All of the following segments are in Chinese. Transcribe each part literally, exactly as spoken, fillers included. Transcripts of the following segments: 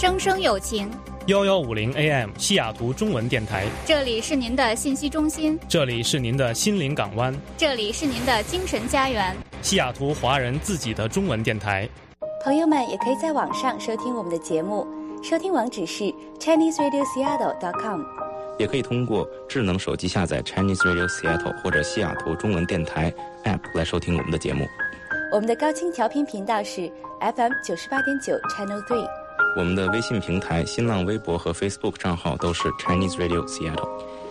声声有情。 一一五零 A M 西雅图中文电台， 这里是您的信息中心， 这里是您的心灵港湾， 这里是您的精神家园， 西雅图华人自己的中文电台。 朋友们也可以在网上收听我们的节目，收听网址是 Chinese Radio Seattle dot com， 也可以通过智能手机下载 Chinese Radio Seattle 或者西雅图中文电台 App 来收听我们的节目。 我们的高清调频频道是 F M 九十八点九 Channel Three。 我们的微信平台、新浪微博和 Facebook 账号都是 Chinese Radio Seattle。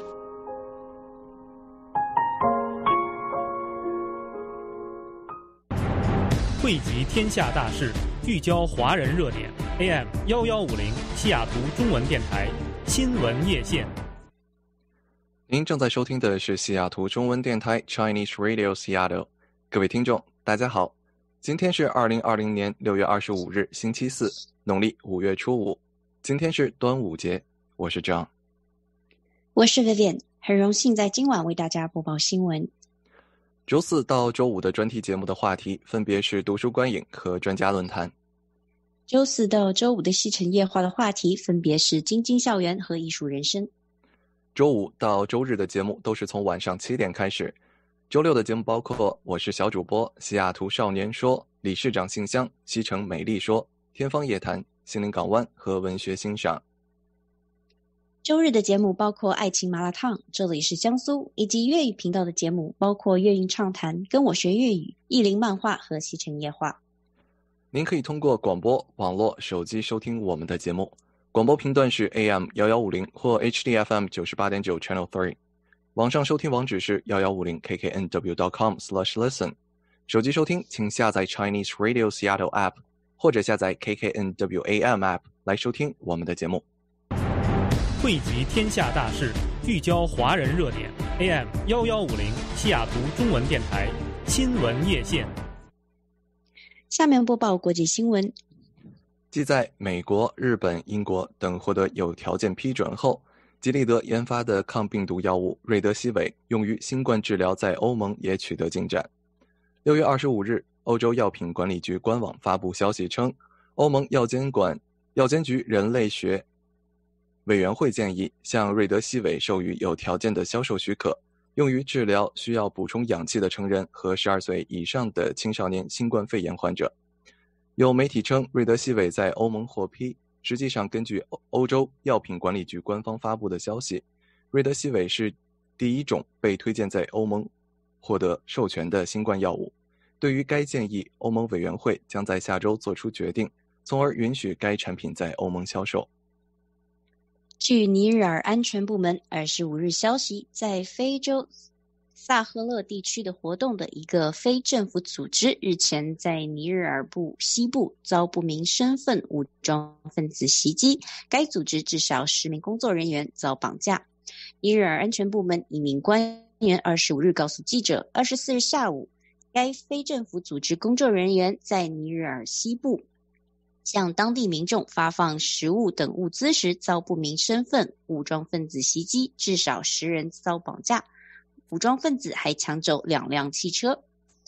汇集天下大事，聚焦华人热点。A M 一一五零西雅图中文电台新闻夜线。 您正在收听的是西雅图中文电台 Chinese Radio Seattle。各位听众，大家好，今天是二零二零年六月二十五日，星期四。农历五月初五，今天是端午节。我是 John， 我是 Vivian， 很荣幸在今晚为大家播报新闻。 周四到周五的专题节目的话题分别是读书观影和专家论坛。 周四到周五的西城夜话的话题分别是精精校园和艺术人生。 周五到周日的节目都是从晚上七点开始。周六的节目包括我是小主播西雅图少年说、理事长信箱、西城美丽说、天方夜谭、心灵港湾和文学欣赏。 周日的节目包括爱情麻辣烫、这里是江苏，以及粤语频道的节目包括粤韵畅谈、跟我学粤语、意林漫画和西城夜话。 您可以通过广播、网络、手机收听我们的节目。广播频段是 A M 一一五零 或 H D F M 九十八点九 Channel Three。网上收听网址是一一五零 K K N W dot com slash listen。手机收听请下载 Chinese Radio Seattle App。或者下载 K K N W A M App 来收听我们的节目。 汇集天下大事，聚焦华人热点。A M 一一五零西雅图中文电台新闻夜线。 下面播报国际新闻。 继在美国、日本、英国等获得有条件批准后，吉利德研发的抗病毒药物瑞德西韦用于新冠治疗在欧盟也取得进展。六月二十五日，欧洲药品管理局官网发布消息称，欧盟药监管药监局人类学委员会建议向瑞德西韦授予有条件的销售许可，用于治疗需要补充氧气的成人和十二岁以上的青少年新冠肺炎患者。有媒体称，瑞德西韦在欧盟获批，实际上根据欧洲药品管理局官方发布的消息，瑞德西韦是第一种被推荐在欧盟获得授权的新冠药物。对于该建议，欧盟委员会将在下周做出决定，从而允许该产品在欧盟销售。 据尼日尔安全部门二十五日消息，在非洲萨赫勒地区的活动的一个非政府组织日前在尼日尔部西部遭不明身份武装分子袭击，该组织至少十名工作人员遭绑架。尼日尔安全部门一名官员二十五日告诉记者，二十四日下午该非政府组织工作人员在尼日尔西部向当地民众发放食物等物资时遭不明身份武装分子袭击，至少十人遭绑架，武装分子还抢走两辆汽车。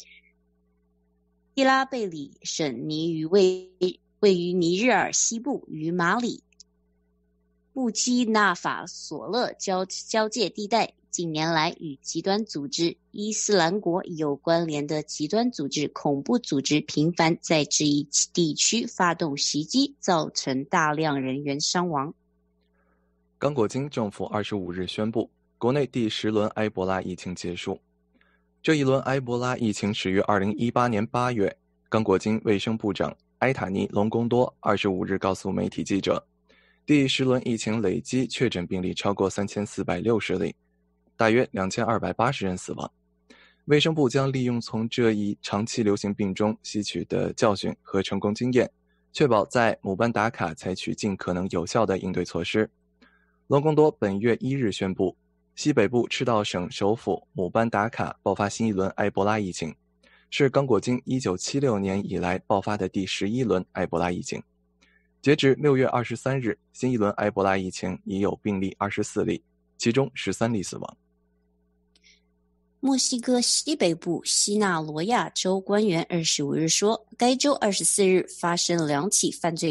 蒂拉贝里省尼于位位于尼日尔西部，与马里布基纳法索勒交交界地带，近年来与极端组织伊斯兰国有关联的极端组织恐怖组织频繁在这一地区发动袭击，造成大量人员伤亡。 刚果金政府二十五日宣布，国内第十轮埃博拉疫情结束。这一轮埃博拉疫情始于二零一八年八月，刚果金卫生部长埃塔尼隆贡多二十五日告诉媒体记者，第十轮疫情累计确诊病例超过三千四百六十例，大约两千二百八十人死亡。卫生部将利用从这一长期流行病中吸取的教训和成功经验，确保在姆班达卡采取尽可能有效的应对措施。隆贡多本月一日宣布，西北部赤道省首府姆班达卡爆发新一轮埃博拉疫情，是刚果金一九七六年以来爆发的第十一轮埃博拉疫情。截至六月二十三日，新一轮埃博拉疫情已有病例二十四例，其中十三例死亡。 墨西哥西北部西纳罗亚州官员二十五日说，该州二十四日发生两起犯罪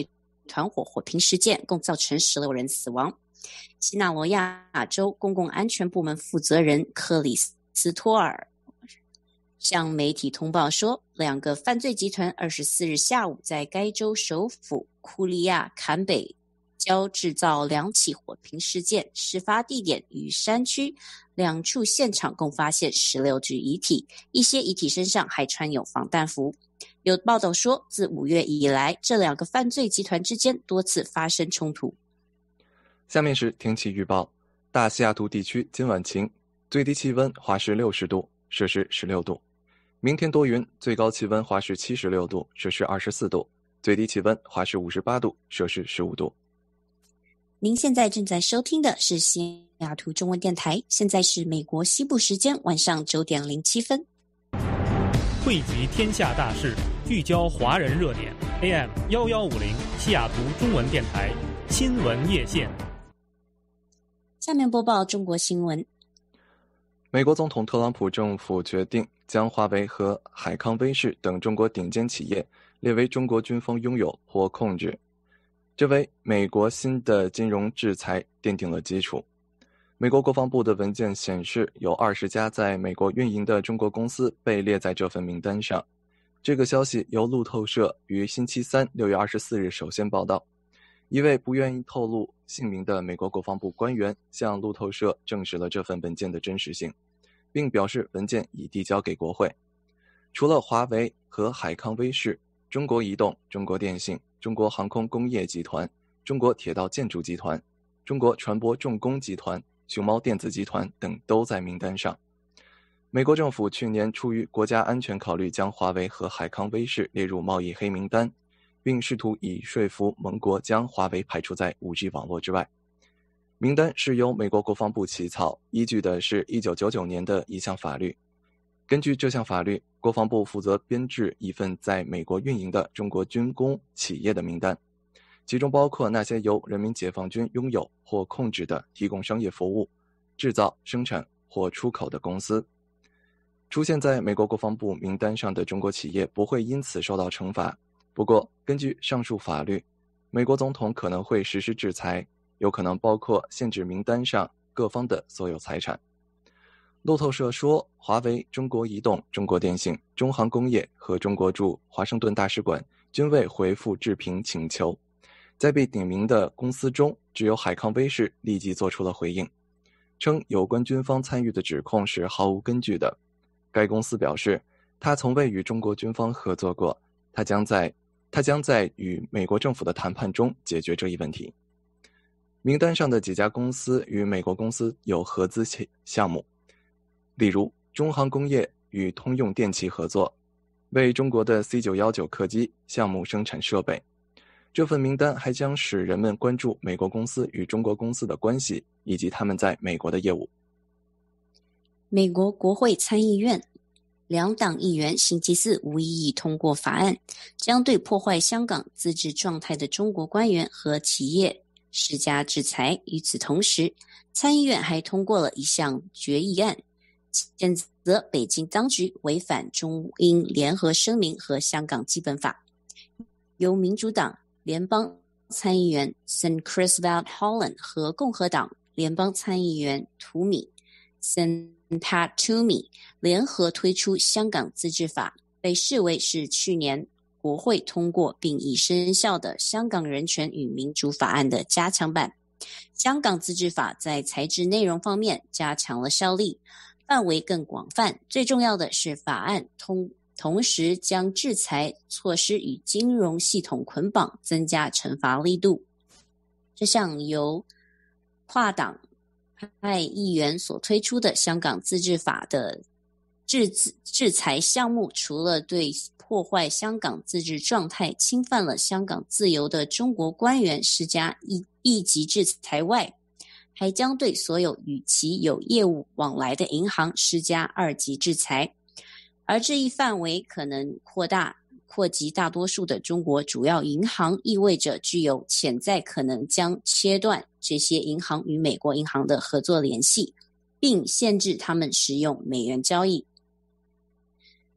团伙火拼事件，共造成十六人死亡。西纳罗亚州公共安全部门负责人克里斯托尔向媒体通报说，两个犯罪集团二十四日下午在该州首府库利亚坎北郊制造两起火拼事件，事发地点与山区两处现场共发现十六具遗体，一些遗体身上还穿有防弹服。有报道说，自五月以来，这两个犯罪集团之间多次发生冲突。 下面是天气预报。大西雅图地区今晚晴，最低气温华氏六十度，摄氏十六度。明天多云，最高气温华氏七十六度，摄氏二十四度，最低气温华氏五十八度，摄氏十五度。 您现在正在收听的是西雅图中文电台，现在是美国西部时间晚上九点零七分。 汇集天下大事，聚焦华人热点。A M 一一五零西雅图中文电台新闻夜线。 下面播报中国新闻。 美国总统特朗普政府决定将华为和海康威视等中国顶尖企业列为中国军方拥有或控制，这为美国新的金融制裁奠定了基础。美国国防部的文件显示，有二十家在美国运营的中国公司被列在这份名单上。这个消息由路透社于星期三六月二十四日首先报道。一位不愿意透露姓名的美国国防部官员向路透社证实了这份文件的真实性，并表示文件已递交给国会。除了华为和海康威视，中国移动、中国电信、中国航空工业集团、中国铁道建筑集团、中国船舶重工集团、熊猫电子集团等都在名单上。美国政府去年出于国家安全考虑，将华为和海康威视列入贸易黑名单，并试图以说服盟国将华为排除在 五 G 网络之外。名单是由美国国防部起草，依据的是一九九九年的一项法律。根据这项法律，国防部负责编制一份在美国运营的中国军工企业的名单，其中包括那些由人民解放军拥有或控制的提供商业服务、制造、生产或出口的公司。出现在美国国防部名单上的中国企业不会因此受到惩罚，不过根据上述法律，美国总统可能会实施制裁，有可能包括限制名单上各方的所有财产。路透社说，华为、中国移动、中国电信、中航工业和中国驻华盛顿大使馆均未回复置评请求。在被点名的公司中，只有海康威视立即做出了回应，称有关军方参与的指控是毫无根据的。该公司表示，他从未与中国军方合作过，他将在他将在与美国政府的谈判中解决这一问题。名单上的几家公司与美国公司有合资项目，例如中航工业与通用电气合作，为中国的 C 九一九 客机项目生产设备。这份名单还将使人们关注美国公司与中国公司的关系，以及他们在美国的业务。 美国国会参议院两党议员星期四无异议通过法案，将对破坏香港自治状态的中国官员和企业施加制裁。与此同时，参议院还通过了一项决议案，谴责北京当局违反中英联合声明和香港基本法。由民主党联邦参议员 Sen Criswell Holland 和共和党联邦参议员图米 Sen Pat Toomey 联合推出香港自治法，被视为是去年国会通过并已生效的香港人权与民主法案的加强版。香港自治法在材质内容方面加强了效力，范围更广泛，最重要的是法案通同时将制裁措施与金融系统捆绑，增加惩罚力度。这项由跨党派议员所推出的香港自治法的制制裁项目，除了对破坏香港自治状态、侵犯了香港自由的中国官员施加一一级制裁外，还将对所有与其有业务往来的银行施加二级制裁。而这一范围可能扩大扩及大多数的中国主要银行，意味着具有潜在可能将切断这些银行与美国银行的合作联系，并限制他们使用美元交易。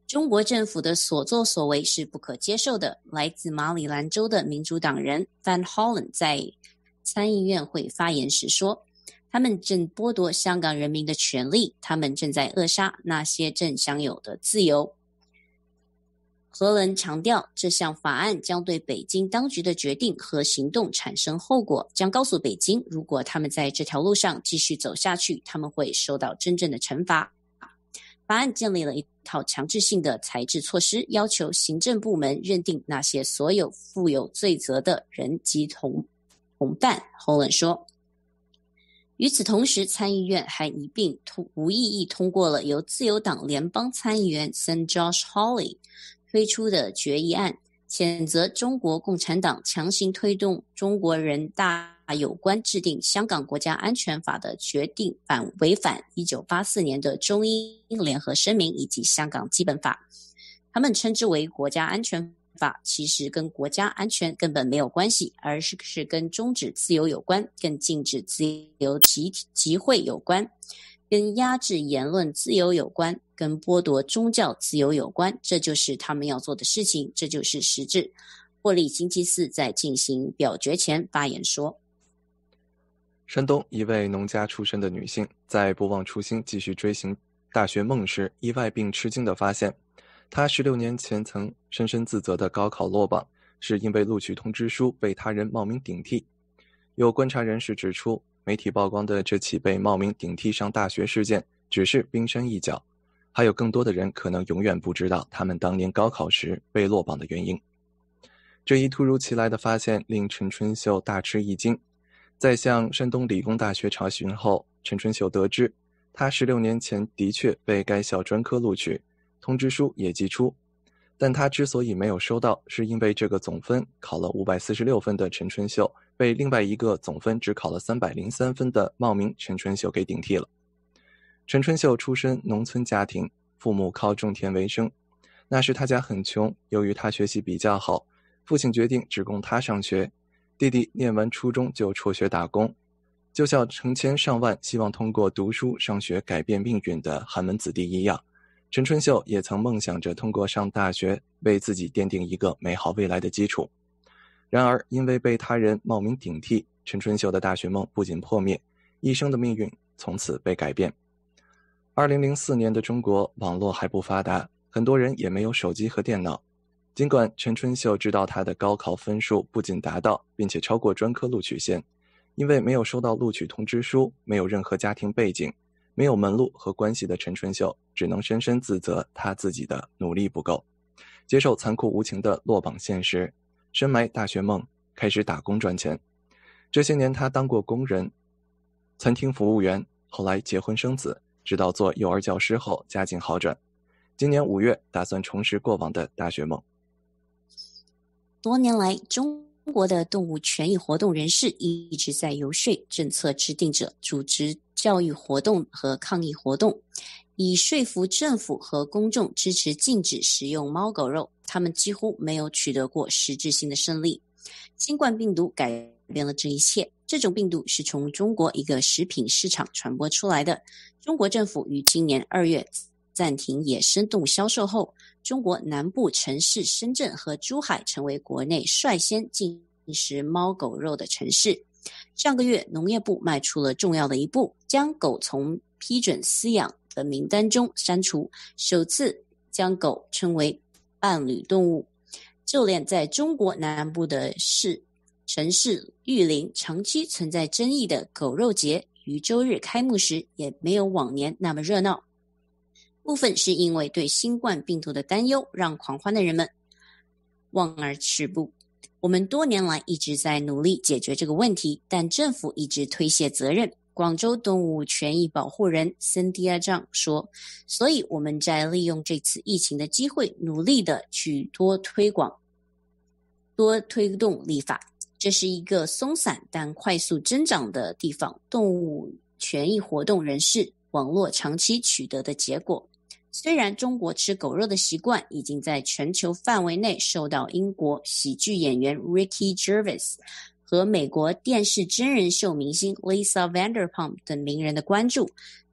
中国政府的所作所为是不可接受的。来自马里兰州的民主党人 Van Hollen 在参议院会发言时说，他们正剥夺香港人民的权利，他们正在扼杀那些正享有的自由。荷伦强调，这项法案将对北京当局的决定和行动产生后果，将告诉北京，如果他们在这条路上继续走下去，他们会受到真正的惩罚。法案建立了一套强制性的裁制措施，要求行政部门认定那些所有负有罪责的人及同同伴，侯伦说。与此同时，参议院还一并无异议通过了由自由党联邦参议员 Saint Josh Hawley 推出的决议案，谴责中国共产党强行推动中国人大有关制定香港国家安全法的决定反违反一九八四年的中英联合声明以及香港基本法。他们称之为国家安全法，其实跟国家安全根本没有关系，而是是跟终止自由有关，跟禁止自由集集会有关，跟压制言论自由有关，跟剥夺宗教自由有关。这就是他们要做的事情，这就是实质。霍利星期四在进行表决前发言说， 山东一位农家出身的女性在不忘初心继续追寻大学梦时，意外并吃惊地发现，她十六年前曾深深自责的高考落榜，是因为录取通知书被他人冒名顶替。有观察人士指出，媒体曝光的这起被冒名顶替上大学事件只是冰山一角，还有更多的人可能永远不知道他们当年高考时被落榜的原因。这一突如其来的发现令陈春秀大吃一惊。在向山东理工大学查询后，陈春秀得知他十六年前的确被该校专科录取，通知书也寄出，但他之所以没有收到，是因为这个总分考了五百四十六分的陈春秀被另外一个总分只考了三百零三分的冒名陈春秀给顶替了。陈春秀出身农村家庭，父母靠种田为生，那时他家很穷，由于他学习比较好，父亲决定只供他上学，弟弟念完初中就辍学打工。就像成千上万希望通过读书上学改变命运的寒门子弟一样，陈春秀也曾梦想着通过上大学为自己奠定一个美好未来的基础。然而因为被他人冒名顶替，陈春秀的大学梦不仅破灭，一生的命运从此被改变。二零零四年的中国网络还不发达，很多人也没有手机和电脑。尽管陈春秀知道他的高考分数不仅达到并且超过专科录取线，因为没有收到录取通知书，没有任何家庭背景，没有门路和关系的陈春秀只能深深自责他自己的努力不够，接受残酷无情的落榜现实，深埋大学梦，开始打工赚钱。这些年他当过工人、餐厅服务员，后来结婚生子，直到做幼儿教师后家境好转。今年五月打算重拾过往的大学梦。 多年来，中国的动物权益活动人士一直在游说政策制定者组织教育活动和抗议活动，以说服政府和公众支持禁止食用猫狗肉。他们几乎没有取得过实质性的胜利。新冠病毒改变了这一切。这种病毒是从中国一个食品市场传播出来的。中国政府于今年二月暂停野生动物销售后，中国南部城市深圳和珠海成为国内率先禁食猫狗肉的城市。上个月，农业部迈出了重要的一步，将狗从批准饲养的名单中删除，首次将狗称为伴侣动物。就连在中国南部的市城市玉林长期存在争议的狗肉节于周日开幕时，也没有往年那么热闹。部分是因为对新冠病毒的担忧，让狂欢的人们望而却步。我们多年来一直在努力解决这个问题，但政府一直推卸责任。广州动物权益保护人森迪亚张说，所以我们在利用这次疫情的机会，努力的去多推广、多推动立法。这是一个松散但快速增长的地方动物权益活动人士网络长期取得的结果。虽然中国吃狗肉的习惯已经在全球范围内受到英国喜剧演员 Ricky Gervais 和美国电视真人秀明星 Lisa Vanderpump 等名人的关注，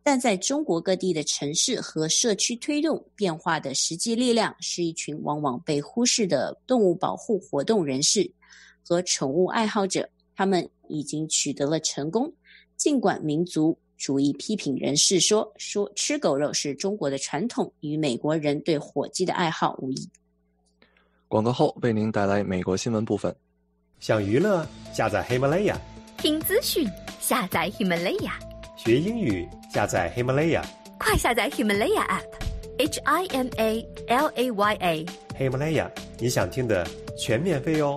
但在中国各地的城市和社区推动变化的实际力量是一群往往被忽视的动物保护活动人士和宠物爱好者，他们已经取得了成功。尽管民族主义批评人士说说吃狗肉是中国的传统，与美国人对火鸡的爱好无异。 广告后为您带来美国新闻部分。 想娱乐，下载喜马拉雅； 听资讯，下载喜马拉雅； 学英语，下载喜马拉雅。 快下载喜马拉雅 App，H I M A L A Y A。 喜马拉雅，你想听的全免费哦。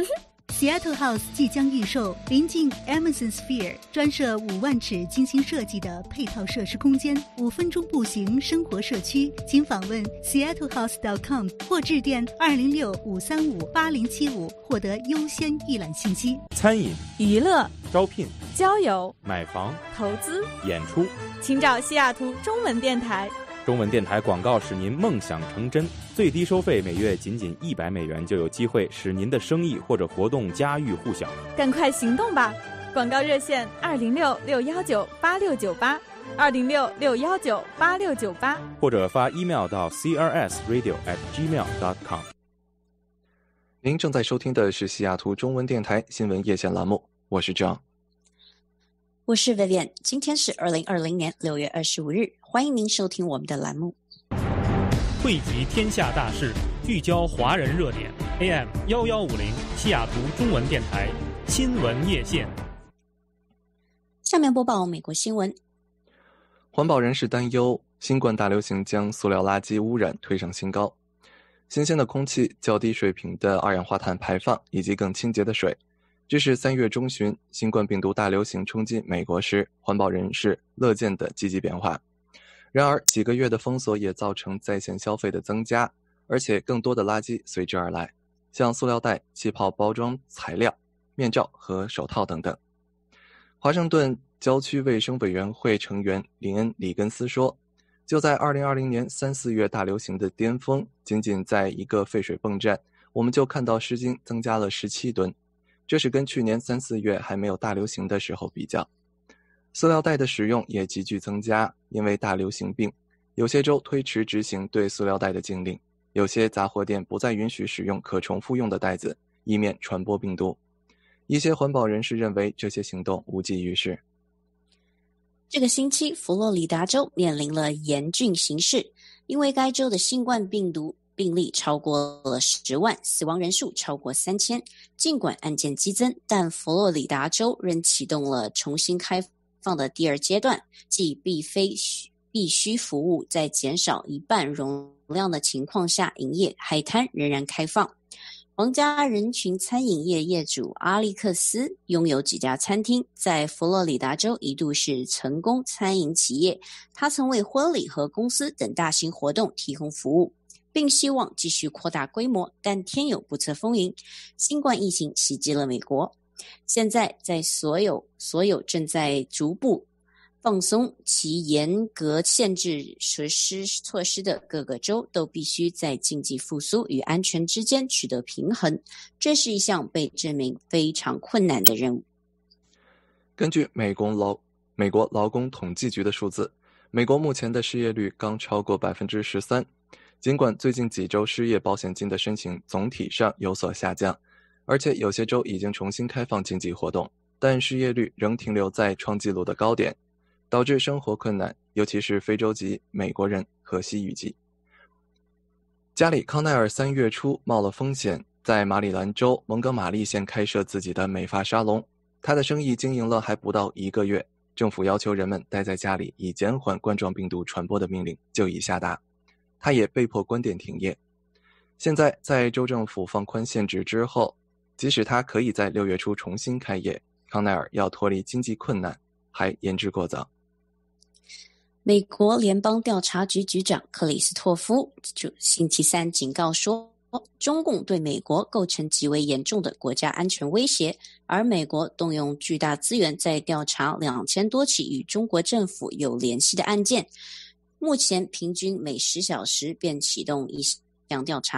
Seattle House 即将预售，临近 Amazon Sphere， 专设五万尺精心设计的配套设施空间，五分钟步行生活社区。请访问 seattle house dot com 或致电二零六五三五八零七五获得优先预览信息。 餐饮、 娱乐、 招聘、 交友、 买房、 投资、 演出， 请找西雅图中文电台。 中文电台广告使您梦想成真，最低收费每月仅仅一百美元，就有机会使您的生意或者活动家喻户晓。 赶快行动吧！广告热线二零六六幺九八六九八，二零六六幺九八六九八， 或者发 email 到 c r s radio at gmail dot com。 您正在收听的是西雅图中文电台新闻夜线栏目，我是 John。 我是 Vivian， 今天是二零二零年六月二十五日，欢迎您收听我们的栏目。 汇集天下大事，聚焦华人热点 ，A M 一一五零西雅图中文电台新闻夜线。 下面播报美国新闻。 环保人士担忧，新冠大流行将塑料垃圾污染推上新高。新鲜的空气、较低水平的二氧化碳排放以及更清洁的水，这是三月中旬新冠病毒大流行冲击美国时，环保人士乐见的积极变化。然而，几个月的封锁也造成在线消费的增加，而且更多的垃圾随之而来，像塑料袋、气泡包装材料、面罩和手套等等。华盛顿郊区卫生委员会成员林恩·里根斯说，就在二零二零年三四月大流行的巅峰，仅仅在一个废水泵站，我们就看到湿巾增加了十七吨。这是跟去年三四月还没有大流行的时候比较。塑料袋的使用也急剧增加，因为大流行病，有些州推迟执行对塑料袋的禁令，有些杂货店不再允许使用可重复用的袋子，以免传播病毒。一些环保人士认为这些行动无济于事。 这个星期，佛罗里达州面临了严峻形势，因为该州的新冠病毒病例超过了十万，死亡人数超过三千。尽管案件激增，但佛罗里达州仍启动了重新开放的第二阶段，即必非必须服务在减少一半容量的情况下营业，海滩仍然开放。皇家人群餐饮业业主阿利克斯拥有几家餐厅，在佛罗里达州一度是成功餐饮企业，他曾为婚礼和公司等大型活动提供服务，并希望继续扩大规模，但天有不测风云，新冠疫情袭击了美国。现在在所有所有正在逐步放松其严格限制实施措施的各个州都必须在经济复苏与安全之间取得平衡，这是一项被证明非常困难的任务。 根据美国劳美国劳工统计局的数字，美国目前的失业率刚超过 百分之十三。尽管最近几周失业保险金的申请总体上有所下降，而且有些州已经重新开放经济活动，但失业率仍停留在创纪录的高点，导致生活困难，尤其是非洲籍美国人和西语籍。加里康奈尔三月初冒了风险，在马里兰州蒙哥马利县开设自己的美发沙龙，他的生意经营了还不到一个月，政府要求人们待在家里以减缓冠状病毒传播的命令就已下达，他也被迫关店停业。现在在州政府放宽限制之后，即使他可以在六月初重新开业，康奈尔要脱离经济困难还言之过早。 美国联邦调查局局长克里斯托夫就星期三警告说，中共对美国构成极为严重的国家安全威胁，而美国动用巨大资源在调查两千多起与中国政府有联系的案件，目前平均每十小时便启动一项调查。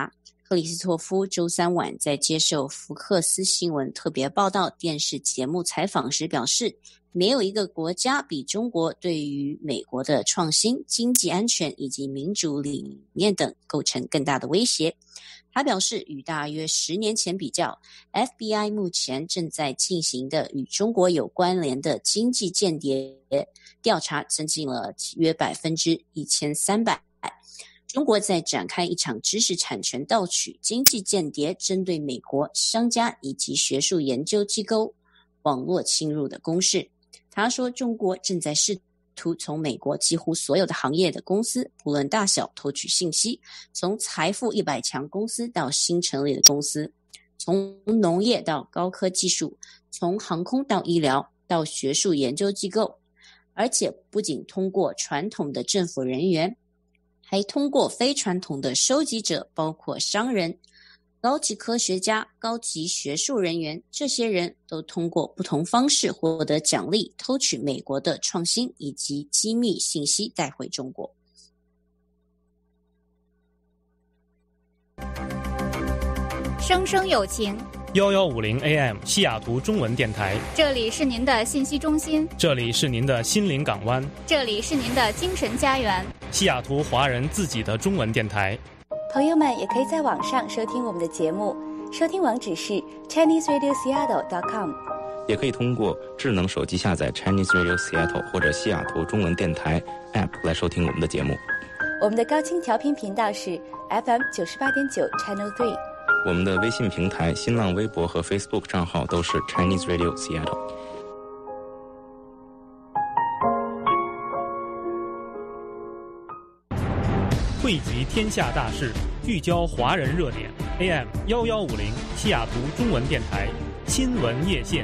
克里斯托夫周三晚在接受福克斯新闻特别报道电视节目采访时表示，没有一个国家比中国对于美国的创新、经济安全以及民主理念等构成更大的威胁。他表示，与大约十年前比较 ，F B I 目前正在进行的与中国有关联的经济间谍调查增进了约百分之一千三百。中国在展开一场知识产权盗取、经济间谍针对美国商家以及学术研究机构网络侵入的攻势。他说，中国正在试图从美国几乎所有的行业的公司，不论大小，偷取信息，从财富一百强公司到新成立的公司，从农业到高科技术，从航空到医疗到学术研究机构，而且不仅通过传统的政府人员，还通过非传统的收集者，包括商人、高级科学家、高级学术人员，这些人都通过不同方式获得奖励，偷取美国的创新以及机密信息带回中国。 生生有情， 一一五零 A M 西雅图中文电台， 这里是您的信息中心， 这里是您的心灵港湾， 这里是您的精神家园， 西雅图华人自己的中文电台。 朋友们也可以在网上收听我们的节目，收听网址是 Chinese Radio Seattle dot com， 也可以通过智能手机下载 Chinese Radio Seattle 或者西雅图中文电台 App 来收听我们的节目。 我们的高清调频频道是 F M 九十八点九 Channel 三。 我们的微信平台、新浪微博和 Facebook 账号都是 Chinese Radio Seattle。 汇集天下大事，聚焦华人热点。A M 一一五零西雅图中文电台新闻夜线。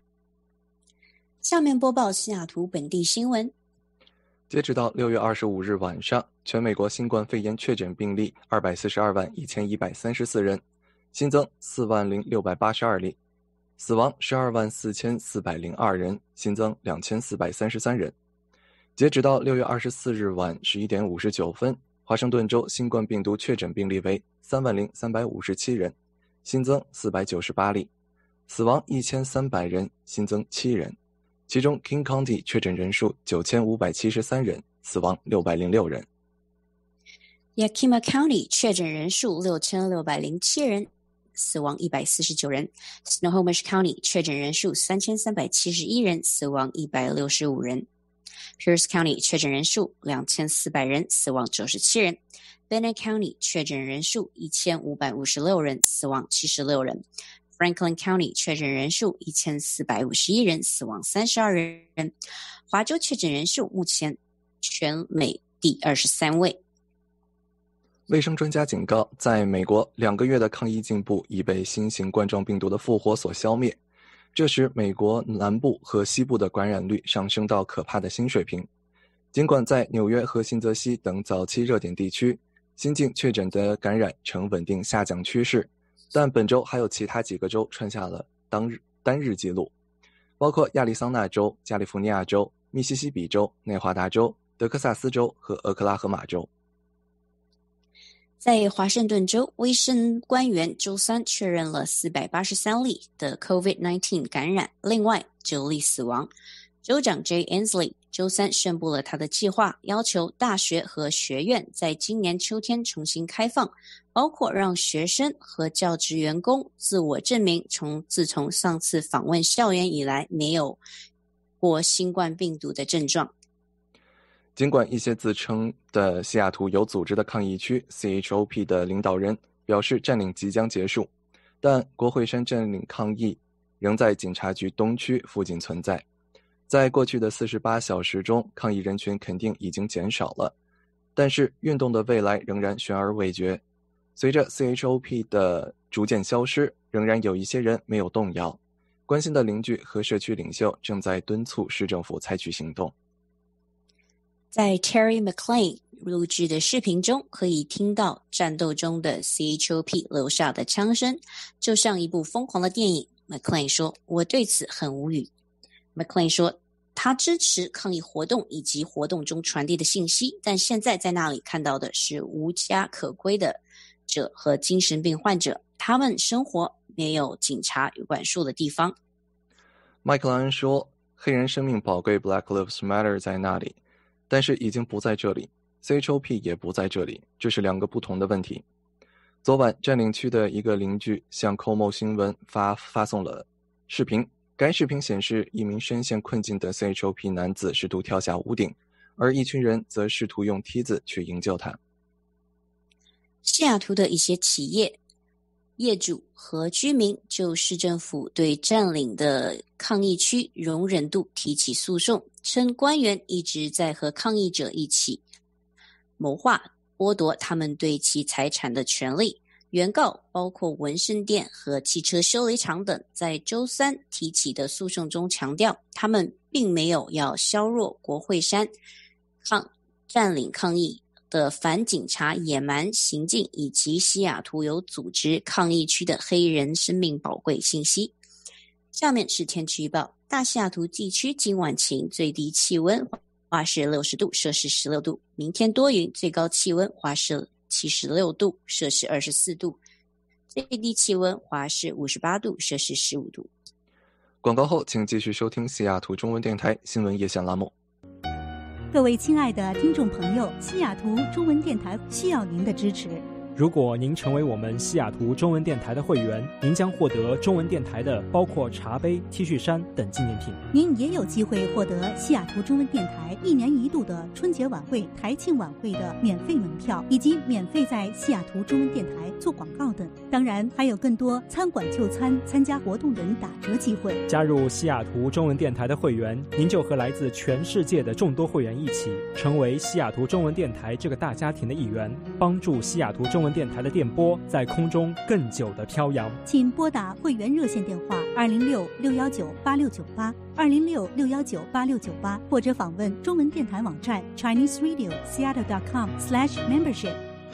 下面播报西雅图本地新闻。 截止到六月二十五日晚上，全美国新冠肺炎确诊病例二百四十二万一千一百三十四人，新增四万零六百八十二例，死亡十二万四千四百零二人，新增两千四百三十三人。截止到六月二十四日晚十一点五十九分，华盛顿州新冠病毒确诊病例为三万零三百五十七人，新增四百九十八例，死亡一千三百人，新增七人。其中 King County 确诊人数九千五百七十三人，死亡六百零六人。 Yakima County 确诊人数六千六百零七人，死亡一百四十九人。Snohomish County 确诊人数三千三百七十一人，死亡一百六十五人。Pierce County 确诊人数两千四百人，死亡九十七人。Bennett County 确诊人数一千五百五十六人，死亡七十六人。Franklin County 确诊人数一千四百五十一人，死亡三十二人。华州确诊人数目前全美第二十三位。 卫生专家警告，在美国，两个月的抗疫进步已被新型冠状病毒的复活所消灭，这使美国南部和西部的感染率上升到可怕的新水平。尽管在纽约和新泽西等早期热点地区，新近确诊的感染呈稳定下降趋势，但本周还有其他几个州创下了当日单日纪录，包括亚利桑那州、加利福尼亚州、密西西比州、内华达州、德克萨斯州和俄克拉荷马州。 在华盛顿州，卫生官员周三确认了四百八十三例的 COVID 十九 感染，另外九例死亡。州长 Jay Inslee 周三宣布了他的计划，要求大学和学院在今年秋天重新开放，包括让学生和教职员工自我证明从自从上次访问校园以来没有过新冠病毒的症状。 尽管一些自称的西雅图有组织的抗疫区 C H O P 的领导人表示占领即将结束，但国会山占领抗议仍在警察局东区附近存在。在过去的四十八小时中，抗议人群肯定已经减少了，但是运动的未来仍然悬而未决。随着 C H O P 的逐渐消失，仍然有一些人没有动摇。关心的邻居和社区领袖正在敦促市政府采取行动。 在 Terry McLean 录制的视频中，可以听到战斗中的 C H O P 留下的枪声，就像一部疯狂的电影。McLean 说：“我对此很无语。” McLean 说，他支持抗议活动以及活动中传递的信息，但现在在那里看到的是无家可归的者和精神病患者，他们生活没有警察管束的地方。 麦克莱恩说，黑人生命宝贵 Black Lives Matter 在那里，但是已经不在这里， C H O P 也不在这里，这是两个不同的问题。昨晚占领区的一个邻居向 C O M O 新闻发发送了视频，该视频显示一名深陷困境的 C H O P 男子试图跳下屋顶，而一群人则试图用梯子去营救他。 西雅图的一些企业业主和居民就市政府对占领的抗议区容忍度提起诉讼，称官员一直在和抗议者一起谋划剥夺他们对其财产的权利。原告包括纹身店和汽车修理厂等，在周三提起的诉讼中强调，他们并没有要削弱国会山抗占领抗议的反警察野蛮行径，以及西雅图有组织抗议区的黑人生命宝贵信息。下面是天气预报，大西雅图地区今晚晴，最低气温华氏六十度，摄氏十六度，明天多云，最高气温华氏七十六度，摄氏二十四度，最低气温华氏五十八度，摄氏十五度。 广告后请继续收听西雅图中文电台新闻夜线栏目。 各位亲爱的听众朋友，西雅图中文电台需要您的支持。 如果您成为我们西雅图中文电台的会员，您将获得中文电台的包括茶杯、T 恤衫等纪念品。 您也有机会获得西雅图中文电台一年一度的春节晚会、台庆晚会的免费门票，以及免费在西雅图中文电台做广告等。当然，还有更多餐馆就餐、参加活动等打折机会。 加入西雅图中文电台的会员，您就和来自全世界的众多会员一起，成为西雅图中文电台这个大家庭的一员，帮助西雅图中文电台的电波在空中更久的飘扬。 请拨打会员热线电话二零六六幺九八六九八二零六六幺九八六九八，或者访问中文电台网站 Chinese Radio Seattle dot com slash membership。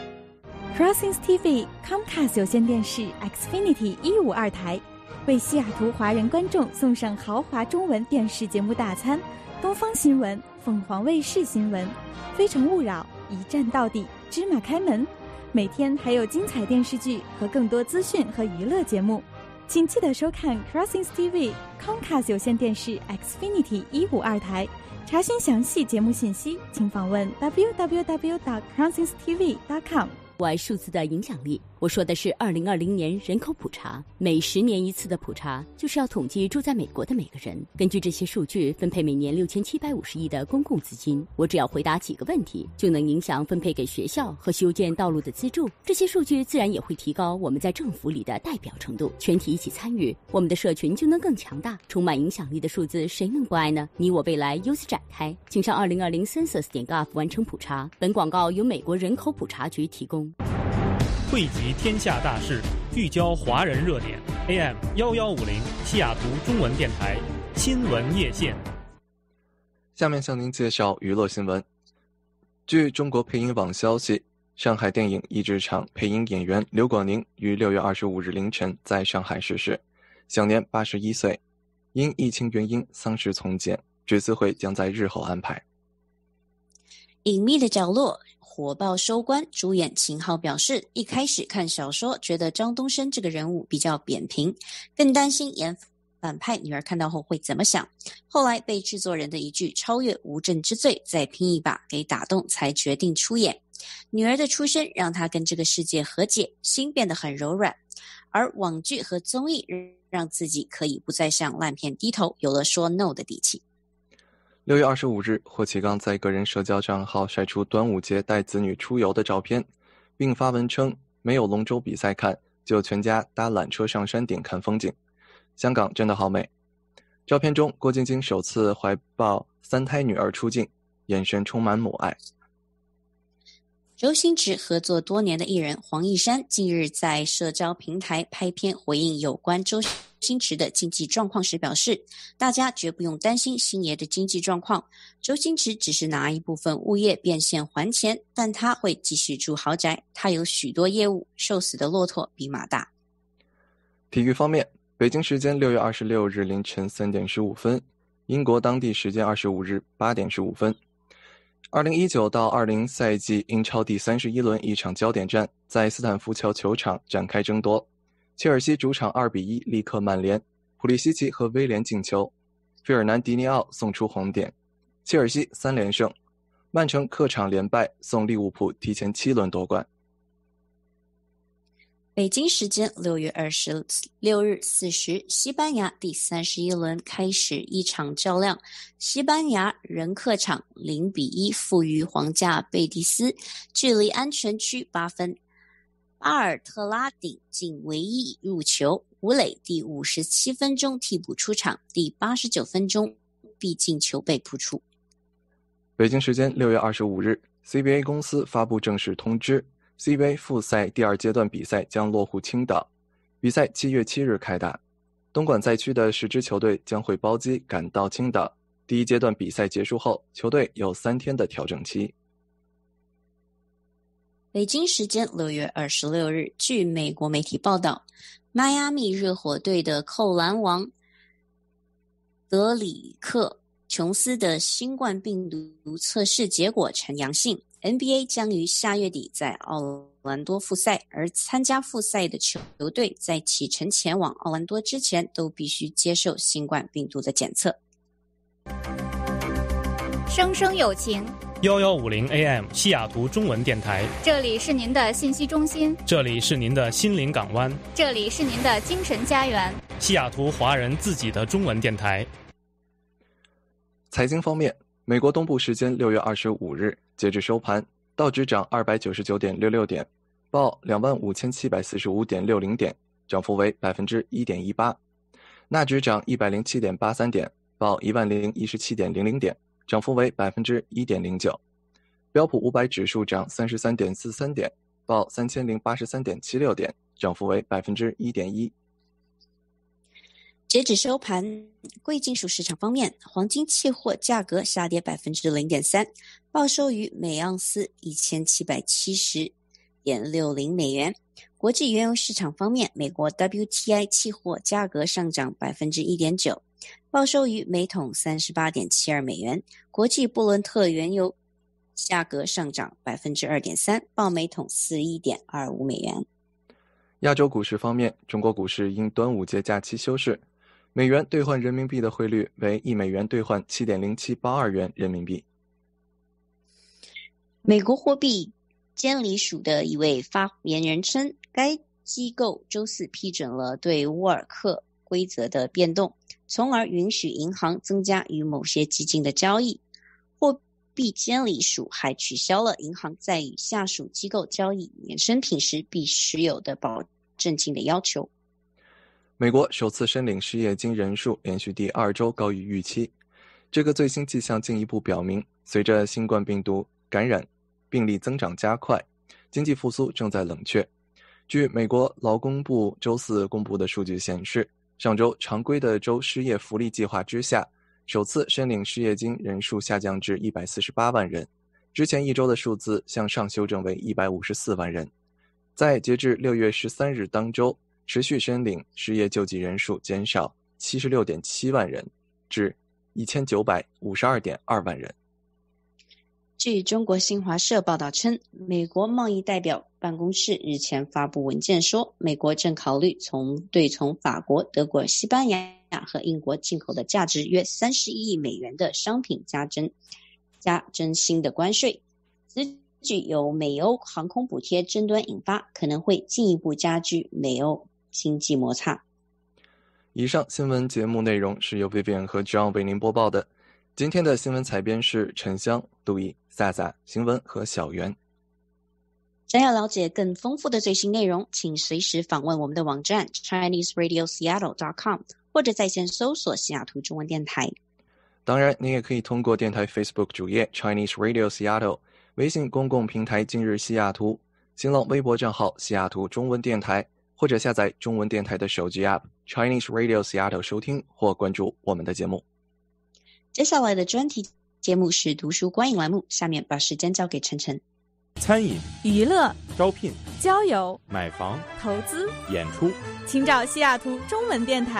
Crossings T V Comcast 有线电视 Xfinity 一五二台为西雅图华人观众送上豪华中文电视节目大餐，东方新闻、凤凰卫视新闻、非诚勿扰、一站到底、芝麻开门，每天还有精彩电视剧和更多资讯和娱乐节目，请记得收看 Crossings T V Comcast 有线电视 Xfinity 一五二台。查询详细节目信息，请访问 w w w dot crossings t v dot com。 我爱数字的影响力，我说的是二零二零年人口普查，每十年一次的普查，就是要统计住在美国的每个人，根据这些数据分配每年六千七百五十亿的公共资金。我只要回答几个问题，就能影响分配给学校和修建道路的资助。这些数据自然也会提高我们在政府里的代表程度，全体一起参与，我们的社群就能更强大。充满影响力的数字，谁能不爱呢？你我未来由此展开，请上二零二零 census 点 gov 完成普查。本广告由美国人口普查局提供。 汇集天下大事，聚焦华人热点。A M 幺幺五零西雅图中文电台新闻夜线。 下面向您介绍娱乐新闻。据中国配音网消息，上海电影译制厂配音演员刘广宁于六月二十五日凌晨在上海逝世，享年八十一岁。因疫情原因，丧事从简，追思会将在日后安排。 隐秘的角落火爆收官，主演秦昊表示，一开始看小说觉得张东升这个人物比较扁平，更担心演反派女儿看到后会怎么想。后来被制作人的一句超越无证之罪再拼一把给打动，才决定出演。女儿的出生让他跟这个世界和解，心变得很柔软，而网剧和综艺让自己可以不再向烂片低头，有了说 no 的底气。 六月二十五日，霍启刚在个人社交账号晒出端午节带子女出游的照片，并发文称没有龙舟比赛看，就全家搭缆车上山顶看风景。香港真的好美。照片中，郭晶晶首次怀抱三胎女儿出镜，眼神充满母爱。 周星驰合作多年的艺人黄义珊近日在社交平台拍片回应有关周星驰的经济状况时表示，大家绝不用担心星爷的经济状况，周星驰只是拿一部分物业变现还钱，但他会继续住豪宅，他有许多业务，瘦死的骆驼比马大。 体育方面，北京时间六月二十六日凌晨三点十五分，英国当地时间二十五日八点十五分， 二零一九到二零赛季英超第三十一轮一场焦点战在斯坦福桥球场展开争夺，切尔西主场二比一力克曼联，普利西奇和威廉进球，费尔南迪尼奥送出红点，切尔西三连胜，曼城客场连败，送利物浦提前七轮夺冠。 北京时间六月二十六日四时，西班牙第三十一轮开始一场较量，西班牙人客场零比一负于皇家贝蒂斯，距离安全区八分。巴尔特拉顶进唯一入球，吴磊第五十七分钟替补出场，第八十九分钟必进球被扑出。 北京时间六月二十五日 C B A 公司发布正式通知， C B A 复赛第二阶段比赛将落户青岛，比赛七月七日开打，东莞赛区的十支球队将会包机赶到青岛，第一阶段比赛结束后，球队有三天的调整期。 北京时间六月二十六日，据美国媒体报道，迈阿密热火队的扣篮王德里克·琼斯的新冠病毒测试结果呈阳性， N B A 将于下月底在奥兰多复赛，而参加复赛的球队在启程前往奥兰多之前都必须接受新冠病毒的检测。 生生有情一一五零 A M 西雅图中文电台， 这里是您的信息中心， 这里是您的心灵港湾， 这里是您的精神家园， 西雅图华人自己的中文电台。 财经方面，美国东部时间六月二十五日，截至收盘，道指涨二百九十九点六六点，报两万五千七百四十五点六零点，涨幅为百分之一点一八。纳指涨一百零七点八三点，报一万零一十七点零零点，涨幅为百分之一点零九。标普五百指数涨三十三点四三点，报三千零八十三点七六点，涨幅为百分之一点一。 截止收盘，贵金属市场方面，黄金期货价格下跌百分之零点三，报收于每盎司一千七百七十点六零美元。国际原油市场方面，美国 W T I 期货价格上涨百分之一点九，报收于每桶三十八点七二美元。国际布伦特原油价格上涨百分之二点三，报每桶四一点二五美元。 亚洲股市方面，中国股市因端午节假期休市，美元兑换人民币的汇率为一美元兑换 七点零七八二元人民币。 美国货币监理署的一位发言人称，该机构周四批准了对沃尔克规则的变动，从而允许银行增加与某些基金的交易。货币监理署还取消了银行在与下属机构交易衍生品时必须有的保证金的要求。 美国首次申领失业金人数连续第二周高于预期，这个最新迹象进一步表明，随着新冠病毒感染病例增长加快，经济复苏正在冷却。据美国劳工部周四公布的数据显示，上周常规的州失业福利计划之下，首次申领失业金人数下降至一百四十八万人，之前一周的数字向上修正为一百五十四万人。在截至六月十三日当周，持续申领失业救济人数减少 七十六点七万人至一千九百五十二点二万人。 据中国新华社报道称，美国贸易代表办公室日前发布文件说，美国正考虑从对从法国、德国、西班牙和英国进口的价值约三十一亿美元的商品加征加征新的关税。此举由美欧航空补贴争端引发，可能会进一步加剧美欧经济摩擦。 以上新闻节目内容是由 Vivian 和 John 为您播报的。今天的新闻采编是沉香、杜毅、萨萨、邢文和小袁。 想要了解更丰富的最新内容，请随时访问我们的网站 Chinese Radio Seattle dot com， 或者在线搜索西雅图中文电台。 当然，您也可以通过电台 Facebook 主页 Chinese Radio Seattle、 微信公共平台今日西雅图、新浪微博账号西雅图中文电台，或者下载中文电台的手机 App Chinese Radio Seattle 收听或关注我们的节目。 接下来的专题节目是读书观影栏目，下面把时间交给晨晨。 餐饮、 娱乐、 招聘、 交友、 买房、 投资、 演出， 请找西雅图中文电台。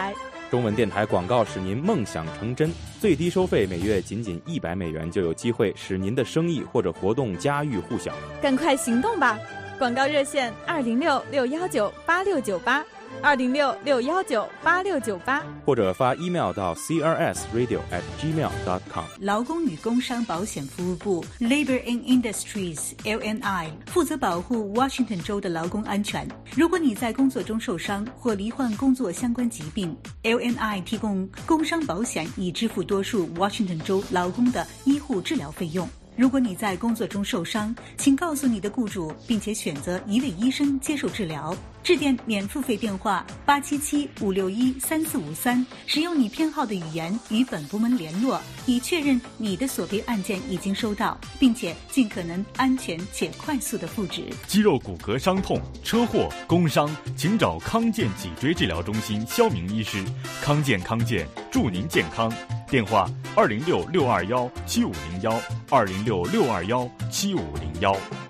中文电台广告使您梦想成真，最低收费每月仅仅一百美元，就有机会使您的生意或者活动家喻户晓。 赶快行动吧！广告热线二零六六幺九八六九八，二零六六幺九八六九八， 或者发 email 到 c r s radio at gmail dot com。 劳工与工伤保险服务部 Labor and Industries L N I 负责保护 Washington 州的劳工安全。如果你在工作中受伤或罹患工作相关疾病， L N I 提供工伤保险以支付多数 Washington 州劳工的医护治疗费用。如果你在工作中受伤，请告诉你的雇主，并且选择一位医生接受治疗。致电免付费电话八七七五六一三四五三，使用你偏好的语言与本部门联络，以确认你的索赔案件已经收到，并且尽可能安全且快速的复职。 肌肉骨骼伤痛、车祸、工伤，请找康健脊椎治疗中心肖明医师。康健康健，祝您健康。电话二零六六二幺七五零幺，二零六六二幺七五零幺。